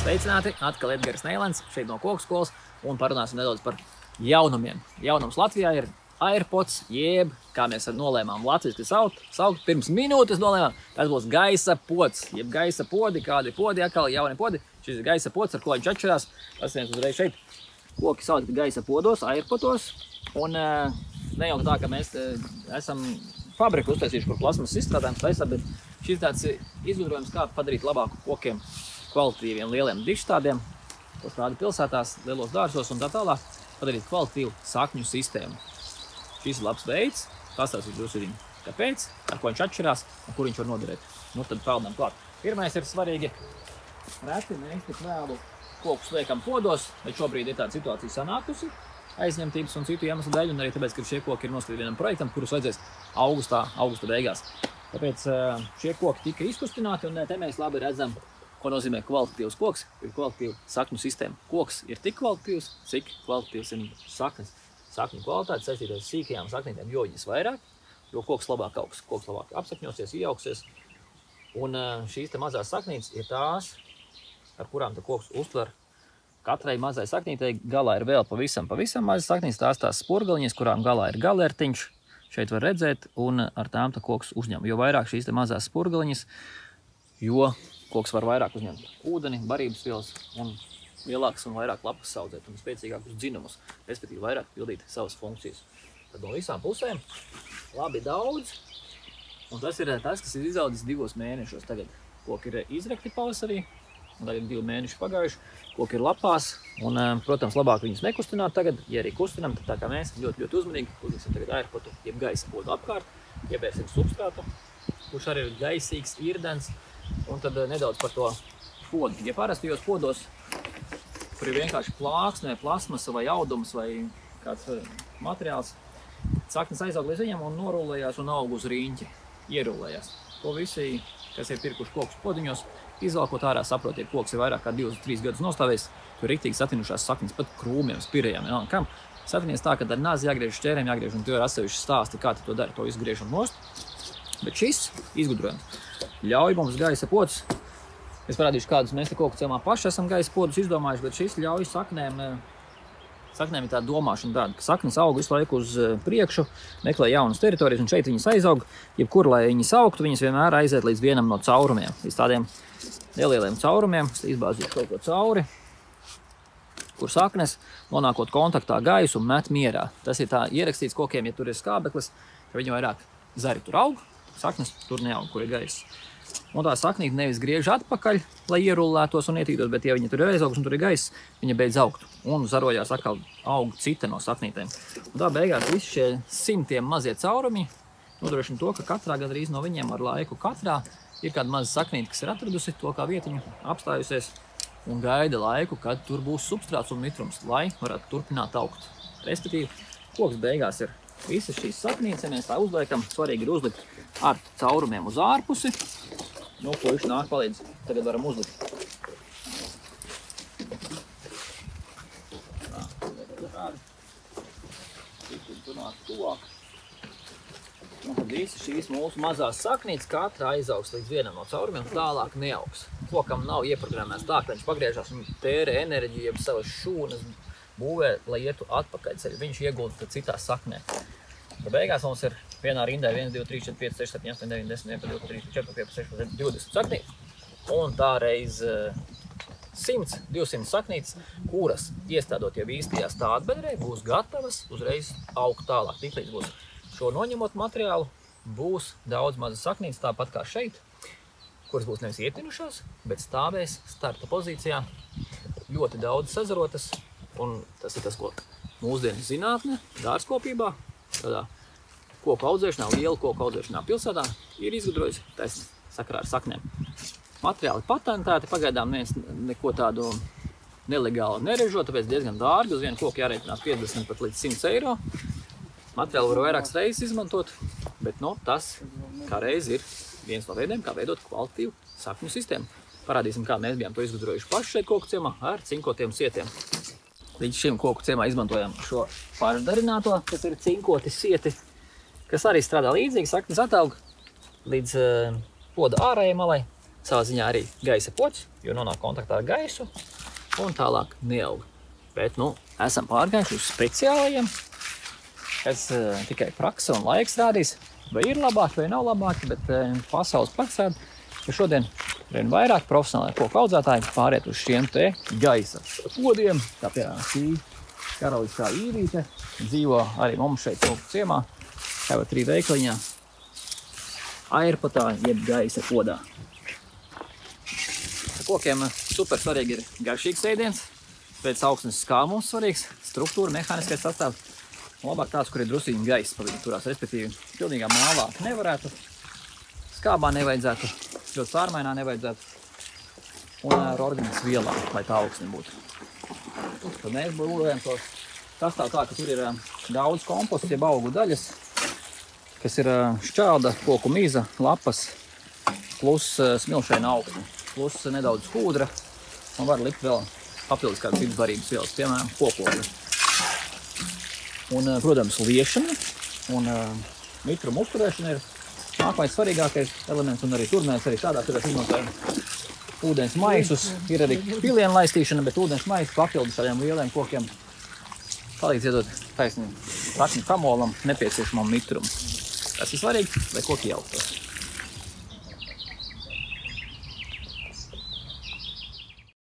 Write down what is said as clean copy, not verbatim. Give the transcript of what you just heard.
Sveicināti, atkal Edgars Neilens, šeit no Koku skolas, un parunāsim nedaudz par jaunumiem. Jaunums Latvijā ir AirPods, jeb, kā mēs nolēmām latviski saukt, pirms minūtes nolēmām, tas būs gaisa pods, jeb gaisa podi, kādi podi, atkal jauni podi. Šis ir gaisa pods, ar ko viņš atšķirās. Pasties uzreiz šeit. Koki sauc gaisa podos, AirPodos, un ne jau tā, ka mēs esam fabriku uztaisījuši, kur plasmas izstrādājums taisā, bet šis tāds izgudrojums, kā padarīt labāku kokiem kvalitīviem lieliem dižstādiem, ko strāda pilsētās, lielos dārzos un tā tālāk, padarīt kvalitīvu sakņu sistēmu. Šis ir labs veids, pastāstīt jūs viņu, kāpēc, ar ko viņš atšķirās un kur viņš var noderēt. Nu, tad peldam klāt. Pirmais ir svarīgi, reti mēs tik vēlu kokus liekam podos, bet šobrīd ir tāda situācija sanākusi, aizņemtības un citu iemeslu dēļ, un arī tāpēc, ka šie koki ir nosūtīti vienam projektam, kurus vajadzēs augusta beigās. Tāpēc šie koki tika izkustināti, un te mēs labi redzam, ko nozīmē kvalitatīvs koks, ir kvalitatīva sakņu sistēma. Koks ir tik kvalitatīvs, cik kvalitatīvs ir saknes. Sakņu kvalitāte saistīta ar sīkajām saknītēm, jo viņas vairāk, jo koks labāk augs, koks labāk apsakņosies, ieaugsies. Un šīs te mazās saknītes ir tās, ar kurām te koks uztver. Katrai mazai saknītei galā ir vēl pavisam mazas saknītes, tās spurgaliņas, kurām galā ir galertiņš. Šeit var redzēt, un ar tām te koks uzņem. Jo vairāk šīs te mazās spurgaliņas, jo koks var vairāk uzņemt ūdeni, barības vielas un lielākas un vairāk lapas audzēt un spēcīgākus dzinumus, respektīvi vairāk pildīt savas funkcijas. Tad no visām pusēm labi daudz, un tas ir tas, kas ir izaudzis 2 mēnešos. Tagad koki ir izrekti pavasarī, un tagad 2 mēneši pagājuši, koki ir lapās, un, protams, labāk viņus nekustināt tagad, ja arī kustinām, tad tā kā mēs ļoti uzmanīgi uzliksim tagad AirPodu, jeb gaisa podu apkārt, iebērsim substrātu, kurš arī ir gaisīgs, irdens, un tad nedaudz par to podu. Ja parastajos podos, kur ir vienkārši plāksne, plasmasa vai audums vai kāds materiāls, saknes aizaug līdz viņam un norullējās un aug uz riņķi, ierullējās. To visi, kas ir pirkuši kokus podiņos, izvalkot ārā, saprotiet, koks ir vairāk kā 2-3 gadus nostāvējis, tur riktīgi satinušās saknes, pat krūmiem, spirējām. Kam satinies tā, ka ar nāzi jāgriež, šķērēm jāgriež, un tu ir atsevišķi stāsti, kā tu to dari, to visu griežam nost. Bet šis izgudrojums ļauj mums gaisa podus. Es parādīšu, kādus mēs te koku ciemā paši esam gaisa podus izdomājuši, bet šis ļauj saknēm ir tāda domāšana tāda, ka saknes aug visu laiku uz priekšu, meklē jaunas teritorijas, un šeit viņas aizaug. Jebkur, lai viņas augtu, viņas vienmēr aiziet līdz vienam no caurumiem, līdz tādiem nelieliem caurumiem. Es izbāzīšu kaut ko cauri, kur saknes, nonākot kontaktā gaisu, met mierā. Tas ir tā ierakstīts kokiem, ja tur ir skābeklis, ka viņi vairāk zari tur aug, saknes tur neaug, kur ir gaiss. Un tā saknīte nevis griež atpakaļ, lai ierullētos un ietītos, bet ja viņa tur ir aizaugs un tur ir gaiss, viņa beidz augt. Un zarojās atkal aug cita no saknītēm. Un tā beigās visi šie simtiem mazie caurumi nodrošina to, ka katrā gandrīz no viņiem ar laiku katrā ir kāda maza saknīte, kas ir atradusi to kā vietiņu, apstājusies un gaida laiku, kad tur būs substrāts un mitrums, lai varētu turpināt augt. Respektīvi, koks beigās ir visas šīs saknītes, ja mēs tā uzliekam, svarīgi ir uzlikt ar caurumiem uz ārpusi. Nu, ko viņš nāk palīdz, tagad varam uzlikt. Tur nāk tuvāk. Un tad visi šīs mūsu mazās saknītes katra aizaugs līdz vienam no caurumiem, tālāk neaugs. Kokam nav ieprogrammēts tā, ka viņš pagriežās un tērē enerģiju, jeb savas šūnas būvē, lai ietu atpakaļ ceļu. Viņš iegulda citā saknē. Tad beigās mums ir vienā rindā 1, 2, 3, 4, 5, 6, 7, 8, 9, 10, 11, 12, 13, 14, 15, 16, 20 saknītes. Un tā reiz 100, 200 saknītes, kuras iestādot jau īstajā stādbedrē, būs gatavas uzreiz augt tālāk. Tiklīdz būs šo noņemot materiālu, būs daudz mazas saknītes, tāpat kā šeit, kuras būs nevis ietinušās, bet stāvēs starta pozīcijā, ļoti daudz sazarotas. Un tas ir tas, ko mūsdienu zinātne, dārzkopībā, tādā koku audzēšanā, lielu koku audzēšanā pilsētā ir izgudrojusi taisnība sakarā ar saknēm. Materiāli patentēti, pagaidām neviens neko tādu nelegāli nerežo, tāpēc diezgan dārgi, uz vienu koku jārēķinās 50 pat līdz 100 eiro. Materiāli var vairākas reizes izmantot, bet tas kā reiz ir viens no veidiem, kā veidot kvalitīvu sakņu sistēmu. Parādīsim, kā mēs bijām to izgudrojuši paši šeit koku ciemā ar cinkotiem sietiem. Līdz šim koku ciemā izmantojam šo pašdarināto, kas ir cinkoti sieti, kas arī strādā līdzīgi. Saknes ataug līdz poda ārējai malai, savā ziņā arī gaisa pods, jo nonāk kontaktā ar gaisu un tālāk neaug. Bet, esam pārgājuši uz speciālajiem, kas tikai praksa un laiks rādīs, vai ir labāki vai nav labāki, bet pasaules parāda, ka šodien vien vairāk profesionālai koku audzētāji pāriet uz šiem te gaisa podiem, kā piemēram šī karaliskā īrīte, dzīvo arī mums šeit koku ciemā, kā var 3 veikliņā, airpotā, jeb gaisa podā. Kokiem super svarīgi ir garšīgs ēdiens, pēc augsnes skābums svarīgs, struktūra, mehāniskais sastāvs. Labāk tāds, kur ir drusīņi gaisa pa viņu turās, respektīvi, pilnīgā mālā nevarētu, skābā nevajadzētu, ļoti sārmainā nevajadzētu un ar organiskas vielām, lai tā augsne būtu. Tad mēs būvējam to sastāvu tā, ka tur ir daudz kompostu, jeb augu daļas, kas ir šķelda, koku mīza, lapas, plus smilšaina augsne, plus nedaudz hūdra, un var likt vēl papildus kādas citas barības vielas, piemēram, kokokli. Un, protams, liešana un mitruma uzturēšana ir nākamais svarīgākais elements, un arī tur mēs arī tādā turēt izmantojam ūdens maisus. Ir arī pilienu laistīšana, bet ūdens maisu papildus šādiem lieliem kokiem palīdz iedot taisni rakņu kamolam nepieciešamam mitrumu. Tas ir svarīgi, lai koki jauktos.